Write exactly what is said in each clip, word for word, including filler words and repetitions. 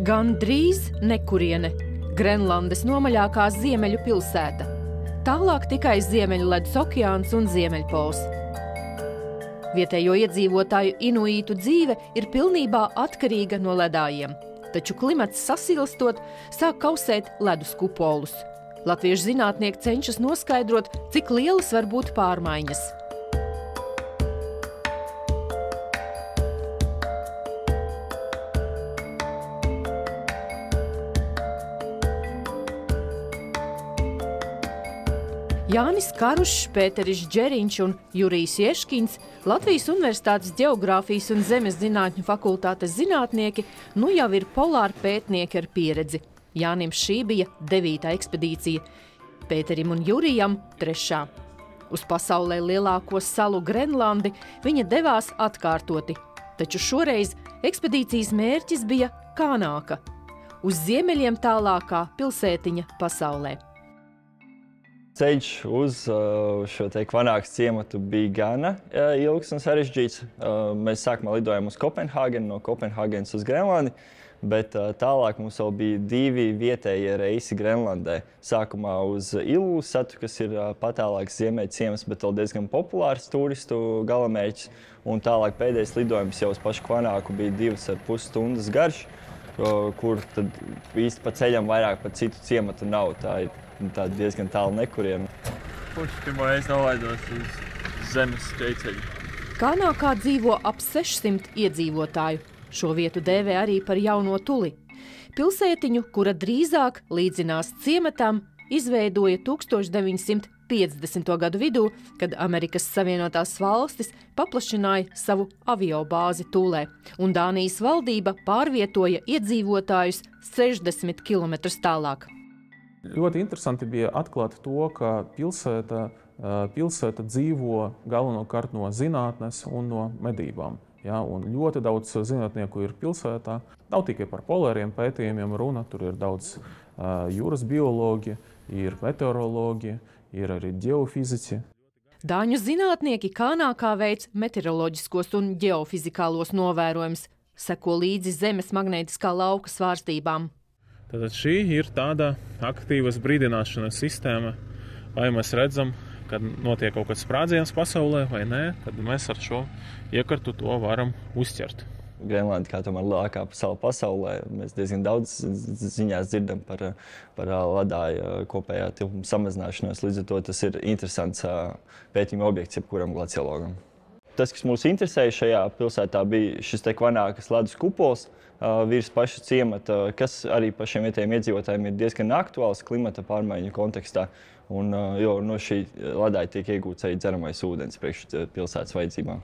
Gan drīz nekuriene. Grenlandes nomaļākā ziemeļu pilsēta. Tālāk tikai Ziemeļledus okeāns un Ziemeļpols. Vietējo iedzīvotāju inuītu dzīve ir pilnībā atkarīga no ledājiem. Taču klimats sasilstot, sāk kausēt ledus kupolus. Latviešu zinātnieki cenšas noskaidrot, cik lielas var būt pārmaiņas. Jānis Karušs, Pēteris Džeriņš un Jurijs Ieškins, Latvijas Universitātes Ģeogrāfijas un zemes zinātņu fakultātes zinātnieki, nu jau ir polāri pētnieki ar pieredzi. Jānim šī bija devītā ekspedīcija, Pēterim un Jurijam trešā. Uz pasaulē lielāko salu Grenlandi viņa devās atkārtoti, taču šoreiz ekspedīcijas mērķis bija Kānāka, uz ziemeļiem tālākā pilsētiņa pasaulē. Ceļš uz šo te Kvanākas ciematu bija gana ilgs un sarežģīts. Mēs sākumā lidojām uz Kopenhāgenu, no Kopenhāgenes uz Grenlandi, bet tālāk mums vēl bija divi vietējie reisi Grenlandē. Sākumā uz Ilulissatu, kas ir patālāks ziemeļu ciems, bet vēl diezgan populārs turistu galamērķis. Un tālāk pēdējais lidojums jau uz pašu Kvanāku bija divas ar pus stundas garš, kur tad īsti pa ceļam vairāk pa citu ciematu nav. Tā ir tā diezgan tālu nekuriena. Kurš pirmo reizi nolaidos uz zemes ceļceļu? Kānākā dzīvo ap sešsimt iedzīvotāju. Šo vietu dēvē arī par Jauno Tuli. Pilsētiņu, kura drīzāk līdzinās ciematam, izveidoja tūkstoš deviņsimt piecdesmito gadu vidū, kad Amerikas Savienotās valstis paplašināja savu aviobāzi Tulē, un Dānijas valdība pārvietoja iedzīvotājus sešdesmit kilometrus tālāk. Ļoti interesanti bija atklāt to, ka pilsēta, pilsēta dzīvo galvenokārt no zinātnes un no medībām. Ja, un ļoti daudz zinātnieku ir pilsētā. Nav tikai par polāriem pētījumiem runa, tur ir daudz uh, jūras biologi, ir meteorologi, ir arī ģeofiziķi. Dāņu zinātnieki Kānākā veic meteoroloģiskos un ģeofizikālos novērojumus, seko līdzi zemes magnētiskā lauka svārstībām. Tātad šī ir tāda aktīvas brīdināšanas sistēma, vai mēs redzam, kad notiek kaut kāds sprādziens pasaulē vai nē, tad mēs ar šo iekartu to varam uzķert. Grenlanda, kā tomēr lielākā sala pasaulē, mēs diezgan daudz ziņās dzirdam par, par ledāja kopējā tilpuma samazināšanos, līdz ar to tas ir interesants pētījuma objekts jebkuram glaciologam. Tas, kas mūs interesēja šajā pilsētā, bija šis te Kvanākas ledus kupols virs paša ciemata, kas arī pašiem vietējiem iedzīvotājiem ir diezgan aktuāls klimata pārmaiņu kontekstā. Un, jo no šī ledāja tiek iegūts arī dzeramais ūdens priekš pilsētas vajadzībām.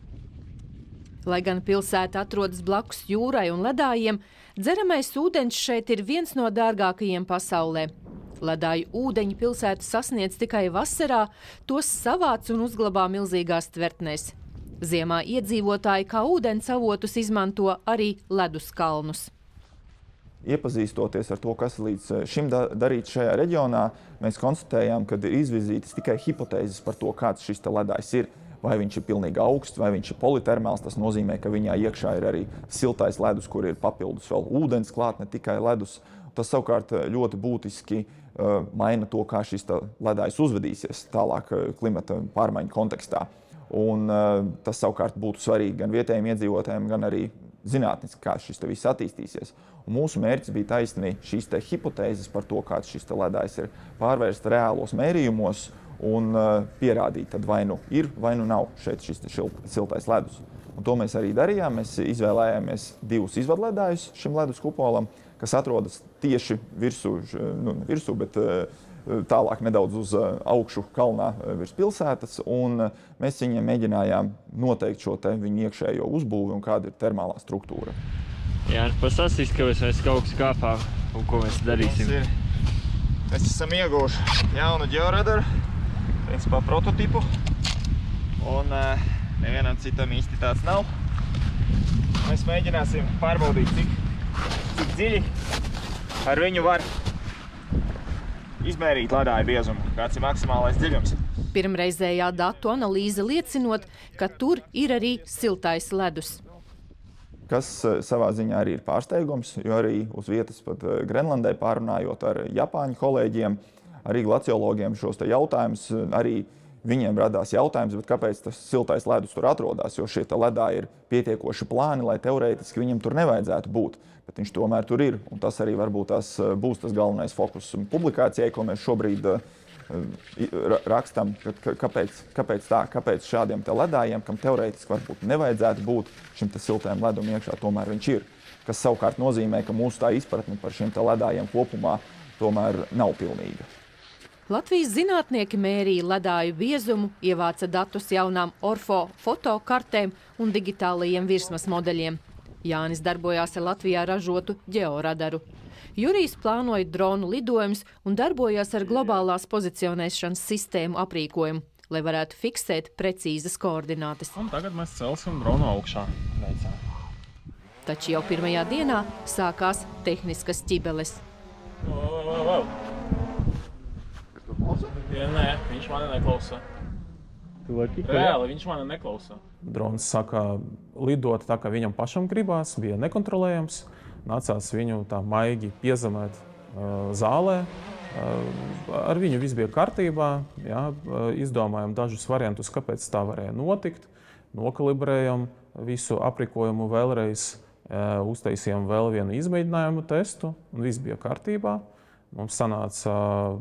Lai gan pilsēta atrodas blakus jūrai un ledājiem, dzeramais ūdens šeit ir viens no dārgākajiem pasaulē. Ledāju ūdeņi pilsētu sasniedz tikai vasarā, tos savāc un uzglabā milzīgās tvertnēs. Ziemā iedzīvotāji kā ūdens avotus izmanto arī ledus kalnus. Iepazīstoties ar to, kas līdz šim darīts šajā reģionā, mēs konstatējām, ka ir izvirzītas tikai hipotēzes par to, kāds šis ledājs ir. Vai viņš ir pilnīgi augsts, vai viņš ir politermāls, tas nozīmē, ka viņā iekšā ir arī siltais ledus, kur ir papildus vēl ūdens klāt, ne tikai ledus. Tas savukārt ļoti būtiski uh, maina to, kā šis ledājs uzvedīsies tālāk klimata pārmaiņu kontekstā. Un uh, tas savukārt būtu svarīgi gan vietējiem iedzīvotājiem, gan arī zinātniski, kā šis te viss attīstīsies. Un mūsu mērķis bija taisni šīs te hipotēzes par to, kāds šis te ledājs ir, pārvērst reālos mērījumos un uh, pierādīt, tad vai nu ir, vai nu nav šeit šis siltais ledus. Un to mēs arī darījām. Mēs izvēlējāmies divus izvadledājus šim ledus kupolam, kas atrodas tieši virsū, nu, virsū bet uh, tālāk nedaudz uz uh, augšu kalnā uh, virs pilsētas. Un uh, mēs viņiem mēģinājām noteikt šo te viņu iekšējo uzbūvi un kāda ir termālā struktūra. Jā, pastāstīs, ka mēs kaut kas kāpā un ko mēs darīsim. Mēs esam ieguvuši jaunu ģeoradaru, principā prototipu, un uh, nevienam citam īsti tāds nav. Mēs mēģināsim pārbaudīt, cik, cik dziļi ar viņu var izmērīt ledāja biezumu, kāds ir maksimālais dziļums. Pirmreizējā datu analīze liecinot, ka tur ir arī siltais ledus. kas savā ziņā arī ir pārsteigums, jo arī uz vietas pat Grenlandē pārunājot ar Japāņu kolēģiem, arī glaciologiem šos te jautājumus, arī viņiem radās jautājums, bet kāpēc tas siltais ledus tur atrodas, jo šie te ledā ir pietiekoši plāni, lai teorētiski viņam tur nevajadzētu būt, bet viņš tomēr tur ir, un tas arī varbūt tas būs tas galvenais fokus publikācijai, ko mēs šobrīd rakstam, kāpēc, kāpēc tā, kāpēc šādiem te ledājiem, kam teorētiski varbūt nevajadzētu būt šim te siltajam ledum iekšā, tomēr viņš ir. Kas savukārt nozīmē, ka mūsu tā izpratne par šiem te ledājiem kopumā tomēr nav pilnīga. Latvijas zinātnieki mērīja ledāju biezumu, ievāca datus jaunām orfo fotokartēm un digitālajiem virsmas modeļiem. Jānis darbojās ar Latvijā ražotu ģeoradaru. Jurijs plānoja dronu lidojumus un darbojās ar globālās pozicionēšanas sistēmu aprīkojumu, lai varētu fiksēt precīzas koordinātes. Un tagad mēs celsim dronu augšā. Veicā. Taču jau pirmajā dienā sākās tehniskas ķibeles. Wow, wow, wow. Ja, nē, viņš mani neklausa. Reāli, viņš mani neklausa. Drons sāka lidot tā, kā viņam pašam gribās, bija nekontrolējams. Nācās viņu tā maigi piezemēt uh, zālē. Uh, ar viņu viss bija kārtībā. Jā, uh, izdomājam dažus variantus, kāpēc tā varēja notikt. Nokalibrējam visu aprīkojumu vēlreiz, uh, uztaisījām vēl vienu izmēģinājumu testu, un viss bija kārtībā. Mums sanāca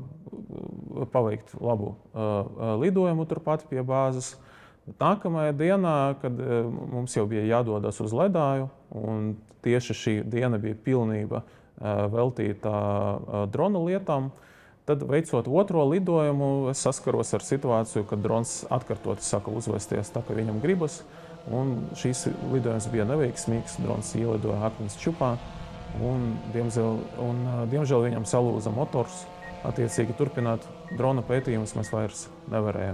uh, paveikt labu uh, lidojumu turpat pie bāzes. Nākamajā dienā, kad uh, mums jau bija jādodas uz ledāju, un tieši šī diena bija pilnība uh, veltīta uh, drona lietām, tad veicot otro lidojumu, es saskaros ar situāciju, kad drons atkārtoti saka uzvesties tā, ka viņam gribas, un šīs lidojums bija neveiksmīgs, drons ielidoja akmens čupā, un diemžēl, un, uh, diemžēl viņam salūza motors. Attiecīgi turpināt drona pētījumus mēs vairs nevarējām.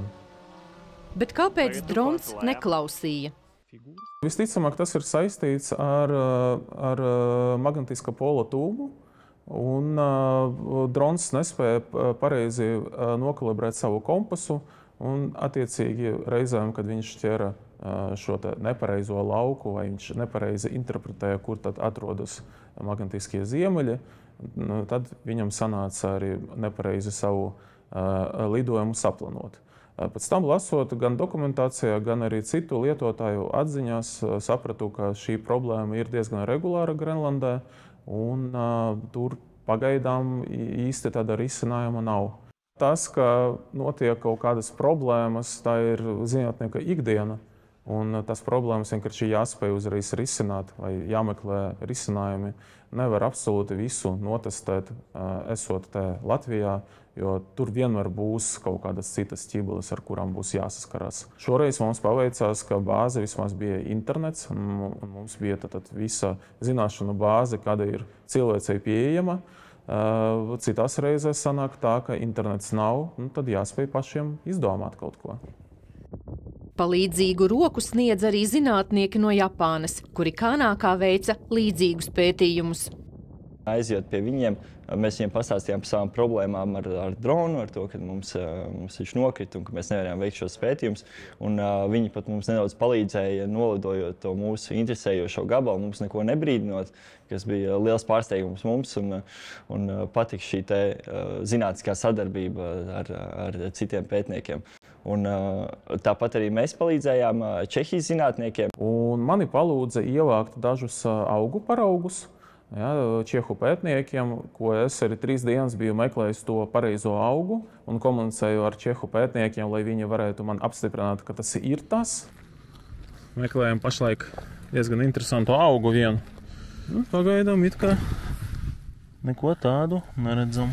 Bet kāpēc drons neklausīja? Visticamāk, tas ir saistīts ar, ar magnetiskā pola tūbu, un uh, drons nespēja pareizi uh, nokalibrēt savu kompasu, un attiecīgi reizēm, kad viņš ķera uh, šo te nepareizo lauku, vai viņš nepareizi interpretēja, kur tad atrodas magnetiskie ziemeļi, nu, tad viņam sanāca arī nepareizi savu uh, lidojumu saplanot. Pēc tam, lasot gan dokumentācijā, gan arī citu lietotāju atziņās, sapratu, ka šī problēma ir diezgan regulāra Grenlandē, un uh, tur pagaidām īsti tāda risinājuma nav. Tas, ka notiek kaut kādas problēmas, tā ir zinātnieka ikdiena, un tas problēmas vienkārši jāspēj uzreiz risināt vai jāmeklē risinājumi. Nevar absolūti visu notestēt, esot te Latvijā, jo tur vienmēr būs kaut kādas citas ķibeles, ar kurām būs jāsaskarās. Šoreiz mums paveicās, ka bāze vismaz bija internets, un mums bija tad visa zināšanu bāze, kāda ir cilvēcei pieejama. Citās reizēs sanāk tā, ka internets nav, un tad jāspēj pašiem izdomāt kaut ko. Palīdzīgu roku sniedz arī zinātnieki no Japānas, kuri Kanākā veica līdzīgus pētījumus. Aizjot pie viņiem, mēs viņiem pastāstījām par savām problēmām ar, ar dronu, ar to, ka mums, mums viņš nokrita un ka mēs nevarējām veikt šos pētījumus. Un uh, viņi pat mums nedaudz palīdzēja nolidojot to mūsu interesējošo gabalu, mums neko nebrīdinot, kas bija liels pārsteigums mums un, un patika šī te uh, zinātniskā sadarbība ar, ar citiem pētniekiem. Un, uh, tāpat arī mēs palīdzējām uh, Čehijas zinātniekiem. Un mani palūdza ievākt dažus uh, augu paraugus. Ja, čehu pētniekiem, ko es arī trīs dienas biju meklējis to pareizo augu un komunicēju ar čehu pētniekiem, lai viņi varētu man apstiprināt, ka tas ir tas. Meklējam pašlaik diezgan interesantu augu vienu. Nu, pagaidām it kā neko tādu neredzam.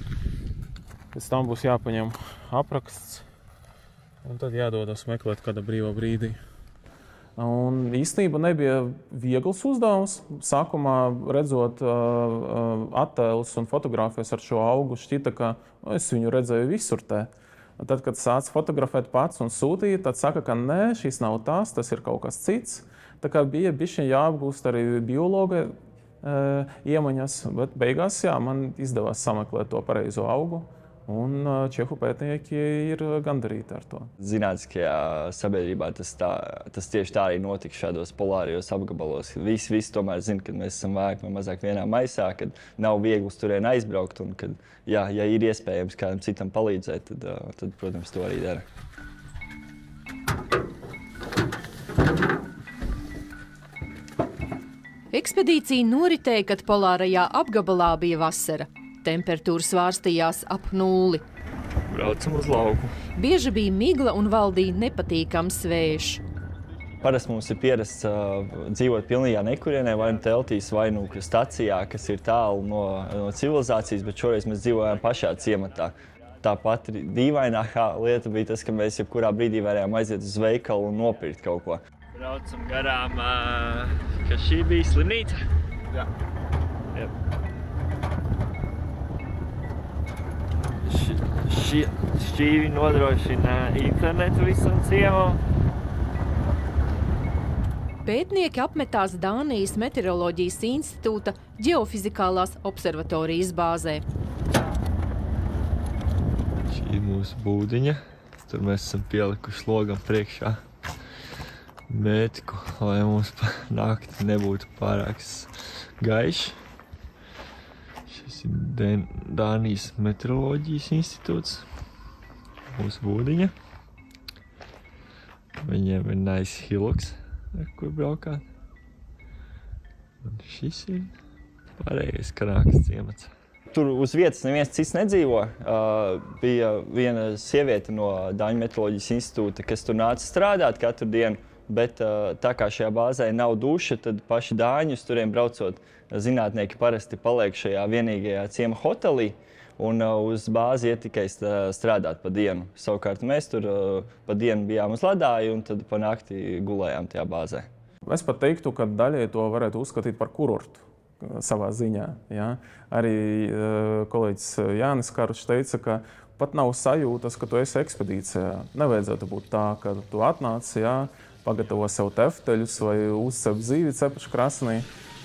Pēc tam būs jāpaņem apraksts un tad jādodas meklēt kāda brīvā brīdī. Un īstenībā nebija viegls uzdevums. Sākumā redzot uh, attēlus un fotogrāfijas ar šo augu, šķita, ka nu, es viņu redzēju visur te. Tad, kad sāc fotografēt pats un sūtīt, tad saka, ka nē, šis nav tas, tas ir kaut kas cits. Tā kā bija bišķiņ jāapgūst arī biologa uh, iemaņas, bet beigās jā, man izdevās sameklēt to pareizo augu Un čehu pētnieki ir gandarīti ar to. Zinātniskajā sabiedrībā tas, tā, tas tieši tā arī notika šādos polārajos apgabalos. Visi, visi tomēr zina, ka mēs esam vairāk vai mazāk vienā maisā, kad nav viegli uz turieni aizbraukt un kad, jā, ja ir iespējams kādam citam palīdzēt, tad, tad protams, to arī dara. Ekspedīcija noritēja, kad polārajā apgabalā bija vasara. Temperatūra svārstījās ap nulli. Braucam uz lauku. Bieži bija migla un valdīja nepatīkams vējš. Parasti mums ir pierasts uh, dzīvot pilnīgā nekurienē, vai nu teltīs, vai nu stacijā, kas ir tālu no, no civilizācijas, bet šoreiz mēs dzīvojām pašā ciematā. Tāpat dīvainākā lieta bija tas, ka mēs jebkurā brīdī varējām aiziet uz veikalu un nopirkt kaut ko. Braucam garām, uh, ka šī bija slimnīca. Jā. Jā. Šie šķīvi nodrošina internetu visam ciemam. Pētnieki apmetās Dānijas Meteoroloģijas institūta ģeofizikālās observatorijas bāzē. Šī ir mūsu būdiņa. Tur mēs esam pielikuši logam priekšā mētiku, lai mums pa nakti nebūtu pārāk gaiši. Šis ir Dānijas Meteoroloģijas institūts, mūsu būdiņa. Viņiem ir nice hillocks, ar kur braukāt. Un šis ir pārējais Kanākas ciemats. Tur uz vietas neviens cits nedzīvo. Uh, bija viena sieviete no Dāņu Meteoroloģijas institūta, kas tur nāca strādāt katru dienu. Bet tā kā šajā bāzē nav duša, tad paši dāņi uz turiem braucot, zinātnieki parasti paliek šajā vienīgajā ciema hotelī un uz bāzi iet tikai strādāt pa dienu. Savukārt mēs tur pa dienu bijām uz ledāju un tad pa nakti gulējām tajā bāzē. Es pat teiktu, ka daļai to varētu uzskatīt par kurortu savā ziņā. Ja? Arī kolēģis Jānis Karušs teica, ka pat nav sajūtas, ka tu esi ekspedīcijā. Nevajadzētu būt tā, ka tu atnāc, ja, pagatavo sev tefteļus vai uzcep zīvi cepašu krasnī.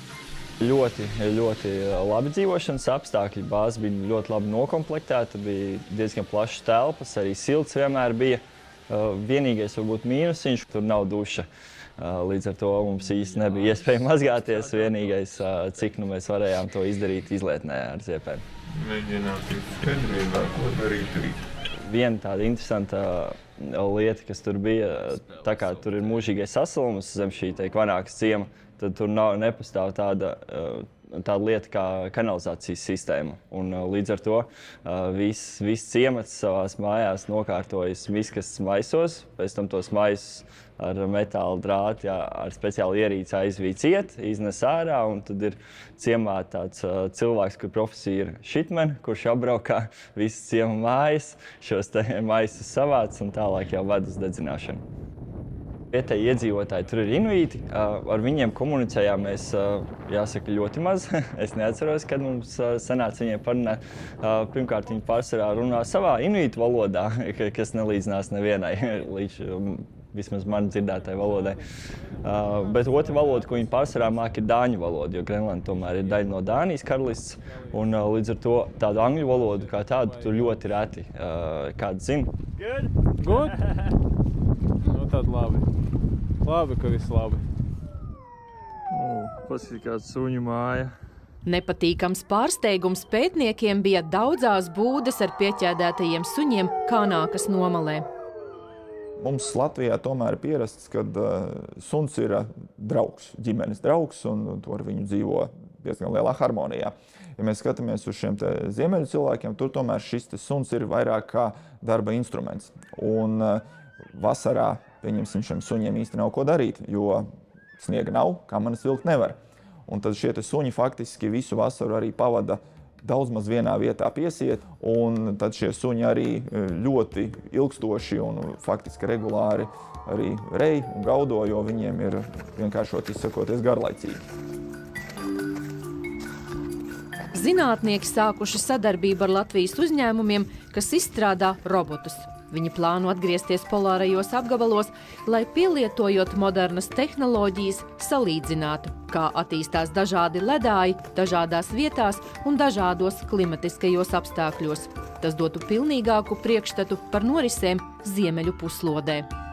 Ļoti, ļoti labi dzīvošanas apstākļi. Bāze bija ļoti labi nokomplektēta, bija diezgan plašas telpas, arī silts vienmēr bija. Vienīgais varbūt mīnusiņš, tur nav duša. Līdz ar to mums īsti nebija iespēja mazgāties. Vienīgais, cik nu mēs varējām to izdarīt izlietnē ar ziepēm. Mēģinām tikt skaidrībā, ko darīt rīt. Viena tāda interesanta lieta, kas tur bija, tā kā tur ir mūžīgais sasilums zem šī te Kvanākas ciema, tad tur nav, nepastāv tāda, tāda lieta kā kanalizācijas sistēma. Un līdz ar to viss, viss ciemats savās mājās nokārtojas miskastes maisos, pēc tam tos maisus ar metāla drāti, jā, ar speciālu ierīci aizvīja ciet, iznes ārā, un tad ir ciemā tāds uh, cilvēks, kur profesija ir šitmen, kurš apbraukā visas ciema mājas, šos te maisus savāc un tālāk jau ved uz dedzināšanu. Vietēji iedzīvotāji tur ir inuīti, uh, ar viņiem komunicējām mēs, uh, jāsaka, ļoti maz. Es neatceros, kad mums uh, sanāca viņiem parunāt. Uh, pirmkārt, viņi pārsvarā runā savā inuītu valodā, kas nelīdzinās nevienai līdz um, vismaz man dzirdētai valodai. Uh, bet otra valoda, ko viņi pārsvarā māk, ir dāņu valoda, jo Grenlanda tomēr ir daļa no Dānijas karalists. Un uh, līdz ar to tādu angļu valodu kā tādu tur ļoti reti uh, kāds zina. Good? Good? Nu tad labi. Labi, ka viss labi. Oh, paskat, kāds suņu māja. Nepatīkams pārsteigums pētniekiem bija daudzās būdas ar pieķēdētajiem suņiem Kanākas nomalē. Mums Latvijā tomēr ir pierasts, ka uh, suns ir uh, draugs, ģimenes draugs, un, un to ar viņu dzīvo diezgan lielā harmonijā. Ja mēs skatāmies uz šiem te ziemeļu cilvēkiem, tur tomēr šis te suns ir vairāk kā darba instruments. Un uh, vasarā, pieņemsim, šiem suņiem īsti nav ko darīt, jo sniega nav, kā manis vilkt nevar. Un tad šie te suņi faktiski visu vasaru arī pavada daudz maz vienā vietā piesiet, un tad šie suņi arī ļoti ilgstoši un faktiski regulāri arī rej un gaudo, jo viņiem ir vienkāršot izsakoties garlaicīgi. Zinātnieki sākuši sadarbību ar Latvijas uzņēmumiem, kas izstrādā robotus. Viņi plāno atgriezties polārajos apgabalos, lai pielietojot modernas tehnoloģijas, salīdzinātu, kā attīstās dažādi ledāji, dažādās vietās un dažādos klimatiskajos apstākļos. Tas dotu pilnīgāku priekšstatu par norisēm Ziemeļu puslodē.